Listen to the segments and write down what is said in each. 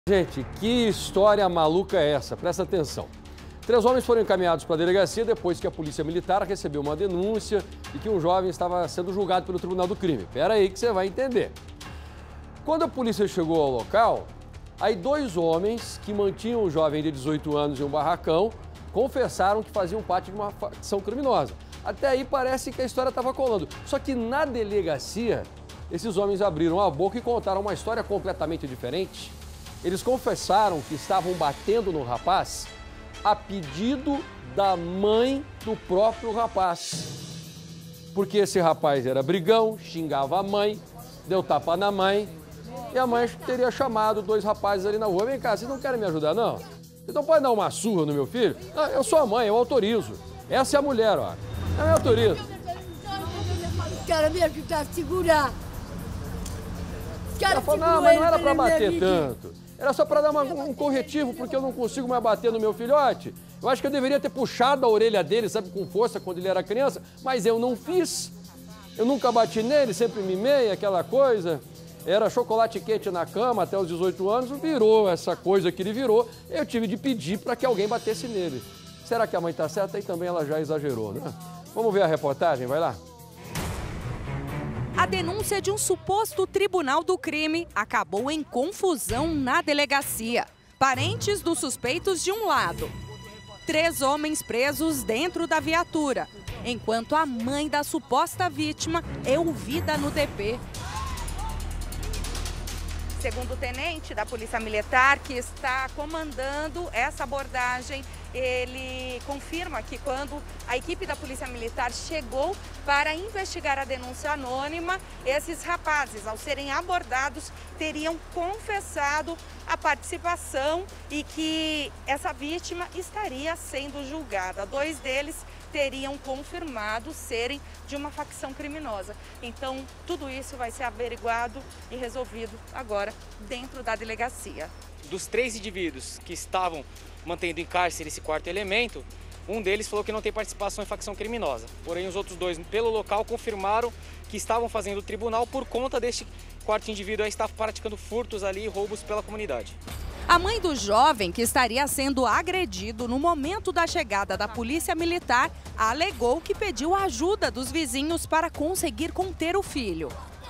Gente, que história maluca é essa? Presta atenção. 3 homens foram encaminhados para a delegacia depois que a polícia militar recebeu uma denúncia e que um jovem estava sendo julgado pelo Tribunal do Crime. Espera aí que você vai entender. Quando a polícia chegou ao local, aí 2 homens que mantinham o jovem de 18 anos em um barracão confessaram que faziam parte de uma facção criminosa. Até aí parece que a história estava colando. Só que na delegacia, esses homens abriram a boca e contaram uma história completamente diferente. Eles confessaram que estavam batendo no rapaz a pedido da mãe do próprio rapaz. Porque esse rapaz era brigão, xingava a mãe, deu tapa na mãe e a mãe teria chamado 2 rapazes ali na rua. Vem cá, vocês não querem me ajudar, não? Vocês não podem dar uma surra no meu filho? Não, eu sou a mãe, eu autorizo. Essa é a mulher, ó. Eu autorizo. Os caras me ajudaram a segurar. Ela falou, não, mas não era pra bater tanto. Era só para dar um corretivo, porque eu não consigo mais bater no meu filhote. Eu acho que eu deveria ter puxado a orelha dele, sabe, com força, quando ele era criança, mas eu não fiz. Eu nunca bati nele, sempre mimei, aquela coisa. Era chocolate quente na cama até os 18 anos, virou essa coisa que ele virou. Eu tive de pedir para que alguém batesse nele. Será que a mãe está certa? Aí também ela já exagerou, né? Vamos ver a reportagem, vai lá. A denúncia de um suposto tribunal do crime acabou em confusão na delegacia. Parentes dos suspeitos de um lado. 3 homens presos dentro da viatura, enquanto a mãe da suposta vítima é ouvida no DP. Segundo o tenente da Polícia Militar, que está comandando essa abordagem, ele confirma que quando a equipe da Polícia Militar chegou para investigar a denúncia anônima, esses rapazes, ao serem abordados, teriam confessado a participação e que essa vítima estaria sendo julgada. 2 deles teriam confirmado serem de uma facção criminosa. Então, tudo isso vai ser averiguado e resolvido agora dentro da delegacia. Dos 3 indivíduos que estavam mantendo em cárcere esse 4º elemento, um deles falou que não tem participação em facção criminosa. Porém, os outros 2, pelo local, confirmaram que estavam fazendo o tribunal por conta deste 4º indivíduo aí estar praticando furtos ali e roubos pela comunidade. A mãe do jovem, que estaria sendo agredido no momento da chegada da Polícia Militar, alegou que pediu ajuda dos vizinhos para conseguir conter o filho.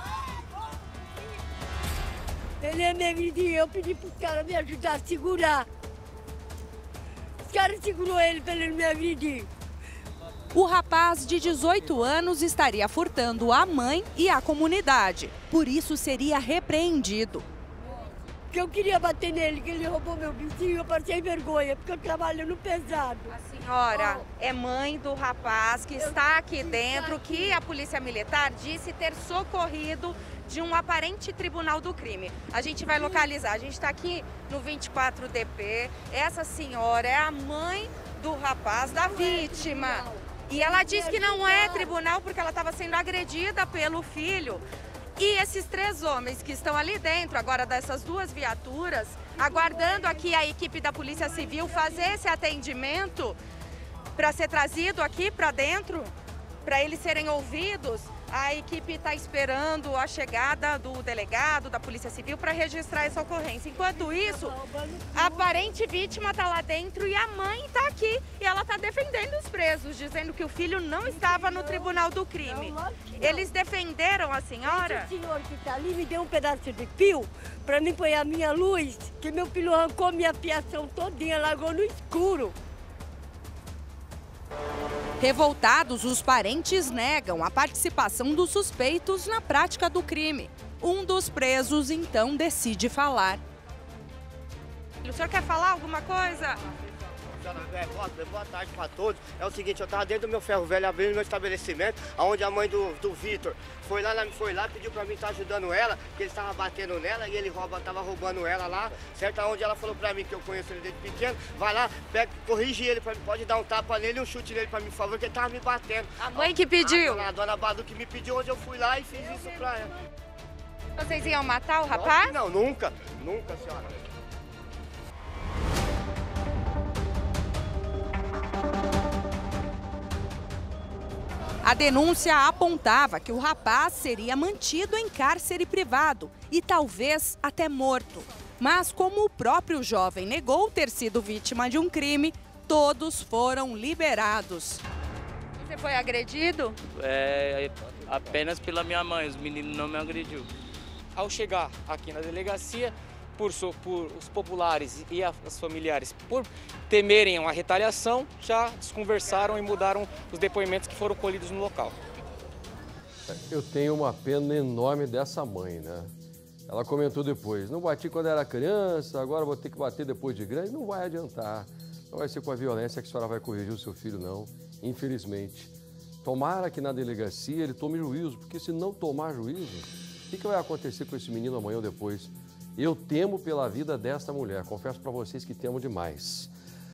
Ele me agrediu, eu pedi para os caras me ajudar a segurar. Os caras segurou ele para ele me agredir. O rapaz de 18 anos estaria furtando a mãe e a comunidade. Por isso seria repreendido. Porque eu queria bater nele, que ele roubou meu vizinho, eu passei vergonha, porque eu trabalho no pesado. A senhora é mãe do rapaz que está aqui dentro, que a Polícia Militar disse ter socorrido de um aparente tribunal do crime. A gente vai localizar, a gente está aqui no 24 DP, essa senhora é a mãe do rapaz, da vítima. E ela diz que não é tribunal porque ela estava sendo agredida pelo filho. E esses 3 homens que estão ali dentro, agora dessas 2 viaturas, aguardando aqui a equipe da Polícia Civil fazer esse atendimento para ser trazido aqui para dentro, para eles serem ouvidos, a equipe está esperando a chegada do delegado, da Polícia Civil, para registrar essa ocorrência. Enquanto isso, a aparente vítima está lá dentro e a mãe está aqui. E ela está defendendo os presos, dizendo que o filho não estava no tribunal do crime. Eles defenderam a senhora? Esse senhor que está ali me deu um pedaço de fio para mim pôr a minha luz, que meu filho arrancou minha fiação todinha, largou no escuro. Revoltados, os parentes negam a participação dos suspeitos na prática do crime. Um dos presos, então, decide falar. O senhor quer falar alguma coisa? Boa tarde para todos. É o seguinte, eu estava dentro do meu ferro velho abrindo meu estabelecimento, onde a mãe do Vitor foi lá, pediu para mim estar ajudando ela, que ele estava batendo nela e ele estava roubando ela lá, certo? Onde ela falou para mim, que eu conheço ele desde pequeno, vai lá, corrige ele, pode dar um tapa nele e um chute nele para mim, por favor, que ele estava me batendo. A mãe que pediu? A dona Badu que me pediu, onde eu fui lá e fiz isso para ela. Vocês iam matar o rapaz? Não, nunca, senhora. A denúncia apontava que o rapaz seria mantido em cárcere privado e talvez até morto. Mas como o próprio jovem negou ter sido vítima de um crime, todos foram liberados. Você foi agredido? Apenas pela minha mãe, os meninos não me agrediu. Ao chegar aqui na delegacia, por os populares e as familiares, por temerem uma retaliação, já desconversaram e mudaram os depoimentos que foram colhidos no local. Eu tenho uma pena enorme dessa mãe, né? Ela comentou depois, não bati quando era criança, agora vou ter que bater depois de grande, não vai adiantar. Não vai ser com a violência que a senhora vai corrigir o seu filho, não, infelizmente. Tomara que na delegacia ele tome juízo, porque se não tomar juízo, o que vai acontecer com esse menino amanhã ou depois? Eu temo pela vida desta mulher, confesso para vocês que temo demais.